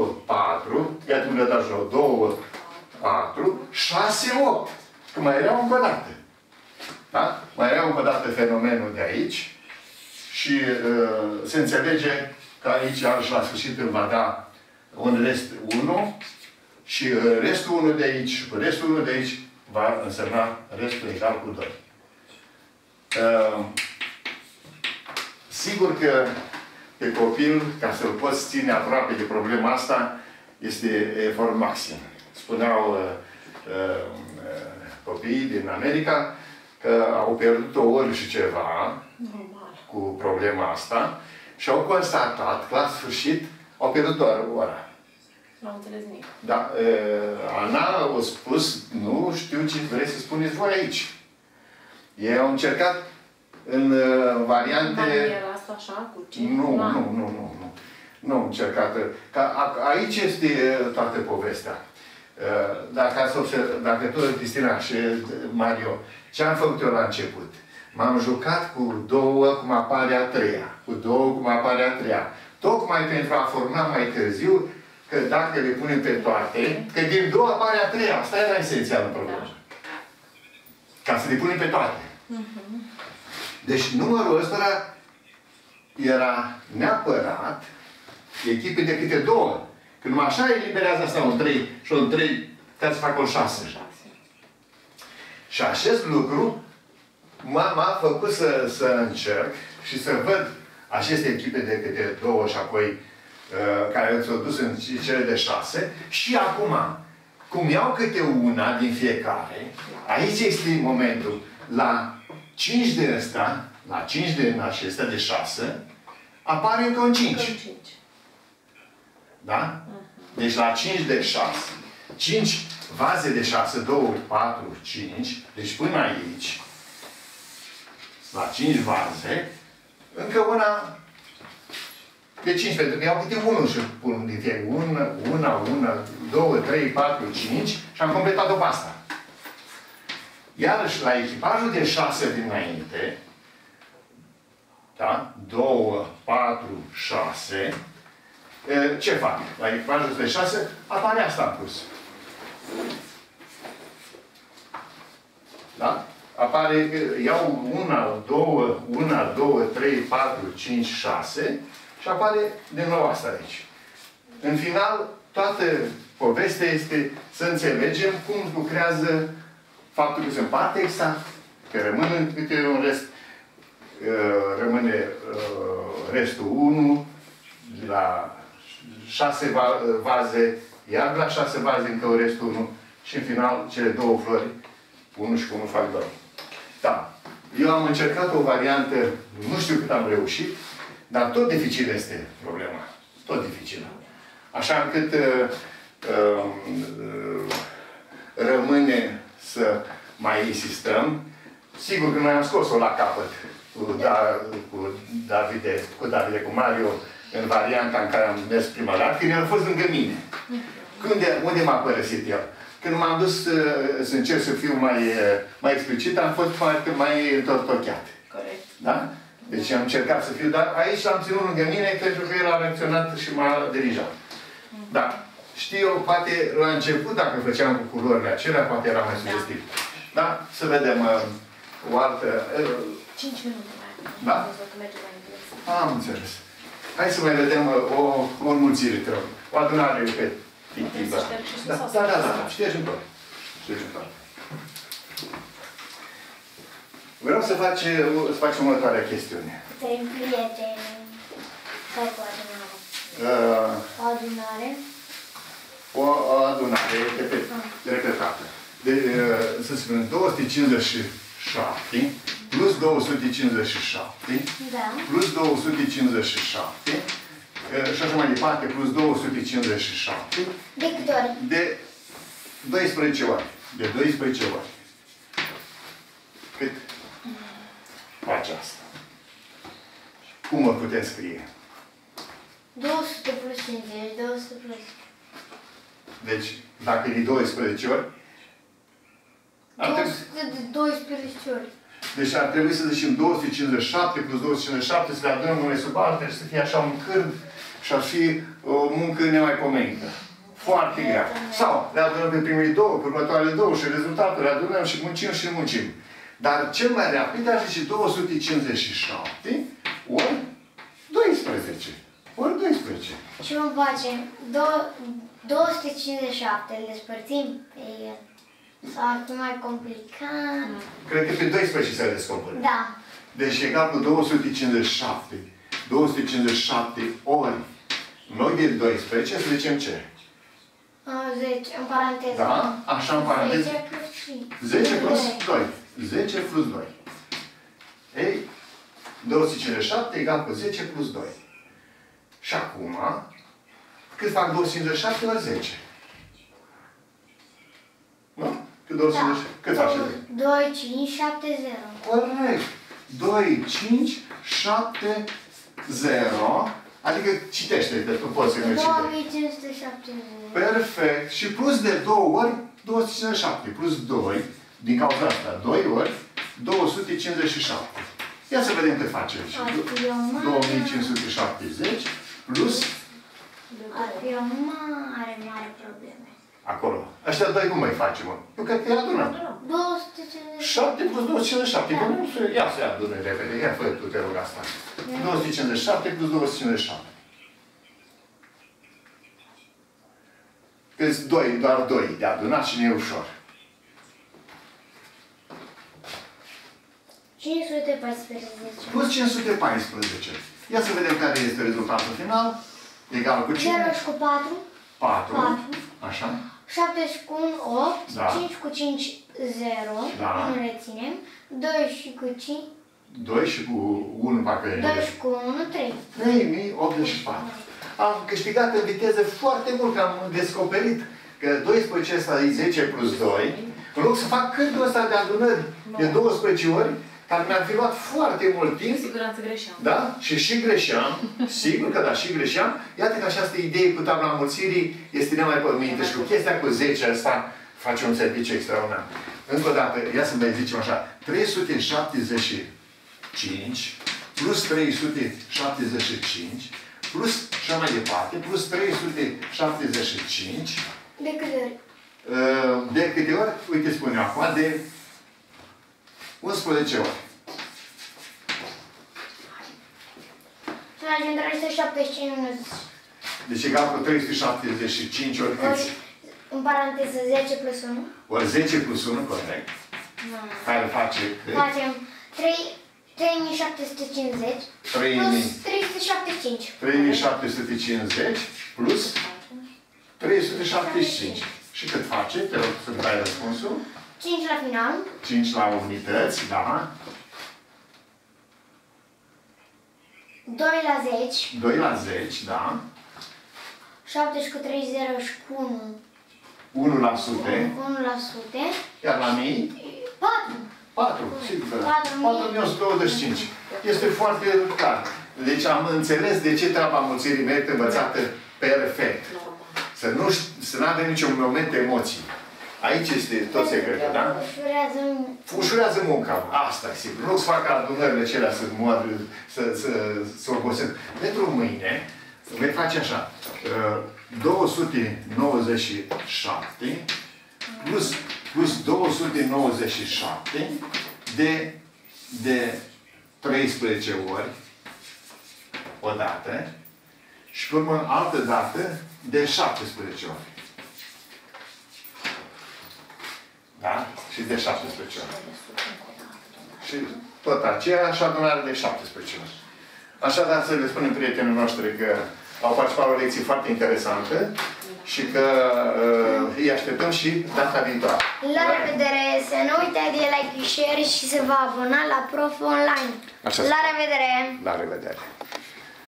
2, 4, iată mi-a dat jos, 2, 4, 6, 8. Că mai era încă o dată. Da? Mai era încă o dată fenomenul de aici și se înțelege că aici, iarăși, la sfârșit îmi va da un rest 1 și restul 1 de aici cu restul 1 de aici va însemna restul egal cu 2. Sigur că pe copil, ca să-l poți ține aproape de problema asta, este efort maxim. Spuneau copiii din America că au pierdut o oră și ceva cu problema asta și au constatat că la sfârșit au pierdut doar o oră. Nu am înțeles nimic. Da, Ana a spus, nu știu ce vreți să spuneți voi aici. Ei au încercat în variante... Maniera asta așa, cu 5? Nu am încercat. Aici este toată povestea. Dacă tu, Cristina și Mario, ce am făcut eu la început? M-am jucat cu 2 cum apare a 3-a. Cu 2 cum apare a 3-a. Tocmai pentru a forma mai târziu că dacă le punem pe toate, că din 2 apare a 3-a. Asta era esențial în problemă. Ca să le punem pe toate. Deci numărul ăsta era neapărat echipe de câte 2. Că numai așa eliberează asta un 3 și un 3 ca să facă un 6. Și acest lucru m-a făcut să încerc și să văd aceste echipe de câte 2 și apoi care s-au dus în cele de 6 și acum, cum iau câte una din fiecare, aici este momentul. La 5 de ăsta, la 5 din acestea de 6, apare încă un 5. Da? Deci la 5 de 6, 5 vaze de 6, 2, 4, 5, deci până aici, la 5 vaze, încă una de 5, pentru că iau câte 1 și pun din fiecare. 1, 2, 3, 4, 5 și am completat-o pe asta. Iarăși, la echipajul de 6 dinainte, da? 2, 4, 6, ce fac? La echipajul de 6 apare asta în plus. Da? Apare, iau 1, 2, 3, 4, 5, 6 și apare din nou asta aici. În final, toată povestea este să înțelegem cum lucrează faptul că se împarte exact, că rămâne câte un rest, rămâne restul 1, la 6 vaze, iar la 6 vaze încă o restul 1 și în final cele 2 flori, 1 și 1 fac 2. Da. Eu am încercat o variantă, nu știu cât am reușit, dar tot dificil este problema. Tot dificil. Așa încât rămâne să mai insistăm. Sigur că noi am scos-o la capăt cu Davide, cu Mario, în varianta în care am mers prima dată, când el a fost lângă mine. Unde m-a părăsit el? Când m-am dus să încerc să fiu mai explicit, am fost foarte mai întortocheat. Corect. Da? Deci am încercat să fiu, dar aici l-am ținut lângă mine pentru că el a reacționat și m-a dirijat. Da. Știu eu, poate la început, dacă făceam cu culorile acelea, poate era mai sugestiv. Da? Să vedem o altă... 5 minute mai. Da? Am înțeles. Hai să mai vedem o înmulțire, te rog. O adunare repetitivă. Da. Ștergi în tot. Vreau să facem următoarea chestiune. Trei prieteni. Sau cu adunare? O adunare? O adunare repetată. Să spunem, 257 plus 257 plus 257 și așa mai departe, plus 257 de câte ori? De 12 ori. De 12 ori. Cât face asta? Cum o putem scrie? 200 plus 50, 200 plus... Deci, dacă e de 12 ori, 200 de 12 ori. Deci ar trebui să zicem 257 plus 257, să le adunăm unele sub altele și să fie așa un cârd și ar fi o muncă nemaipomenită. Foarte grea. Sau le adunăm pe primele două, pe următoarele două și rezultatul le adunăm și muncim și muncim. Dar cel mai rapid ar fi 257 ori 12. Ori 12. Și vom face 257, îl despărțim pe el. Sau ar fi mai complicat. Cred că pe 12 se descoperă. Da. Deci egal cu 257. 257 ori. În loc de 12, să zicem ce? 10, în paranteză. Da? Așa în paranteză. 10 plus 5. 10 plus 2. 10 plus 2. Ei, 257 egal cu 10 plus 2. Și acum, cât fac 257 ori 10? Nu? Cât 257? Cât face? 2, 5, 7, 0. Corect. 2, 5, 7, 0. Adică citește, că tu poți să nu citești. 2570. Perfect. Și plus de 2 ori 257. Plus 2, din cauza asta, 2 ori 257. Ia să vedem cât face. 2570 plus... Ar fi o mare probleme. Acolo. Ăștia doi cum mai facem, mă? Eu cred că îi adunăm. 257. 7 plus 257. Da. Ia să-i adună repede. Ia fă tu, te rog asta. 257 plus 257. Că-s 2, doar 2 de adunat și ne e ușor. 514. Plus 514. Ia să vedem care este rezultatul final. Egal cu 5. 0 și cu 4. 4. Așa. 7 și cu 1, 8. Da. 5 cu 5, 0. Da. Nu reținem. 2 și cu 5. 2 și cu 1 parcă e. 2 și cu 1, 3. 3084. Am câștigat în viteză foarte mult, că am descoperit că 12 ăsta e 10 plus 2. În loc să fac cârdul ăsta de adunări de 12 ori, care mi-ar fi luat foarte mult timp. Cu siguranță greșeam. Da? Și greșeam. Sigur că da, și greșeam. Iată că această idee cu tabla înmulțirii este nemaipomenită și cu chestia cu 10 ăsta face un serviciu extraordinar. Încă o dată, ia să mai zicem așa, 375 plus 375 plus și mai departe, plus 375 De câte ori? de câte ori? Uite, spune acum, de 11 ori. Să ajungem 375 minute. Deci egal cu 375 ori câți? În paranteză 10 plus 1. Ori 10 plus 1, corect. Care face cât? Facem 3750 plus 375. 3750 plus 375. Și cât face? Te rog să-mi dai răspunsul. 5 la final. 5 la unități, da. 2 la 10. 2 la 10, da. 7 și cu 3, 0 și cu 1. 1 la sute. 1 la sute. Iar la mii? 4. 4, sigur că da. 4125. Este foarte clar. Deci am înțeles de ce treaba mulțirii merită învățată perfect. Să nu avem niciun moment de emoții. Aici este tot secretul, da? Ușurează munca. Asta e sigur. Nu-ți fac adunările acelea să moară, să obosesc. Pentru mâine, vei face așa. 297 plus 297 de 13 ori odată și pe urmă altă dată de 17 ori. Da? Și de 17 ori. Și tot aceeași adunare de 17 ori. Așadar, să le spunem prietenii noștri că au participat la o lecție foarte interesantă și că îi așteptăm și data viitoare. La revedere! Să nu uitați de like, share și să vă abonați la Prof Online. Așa. La revedere! La revedere!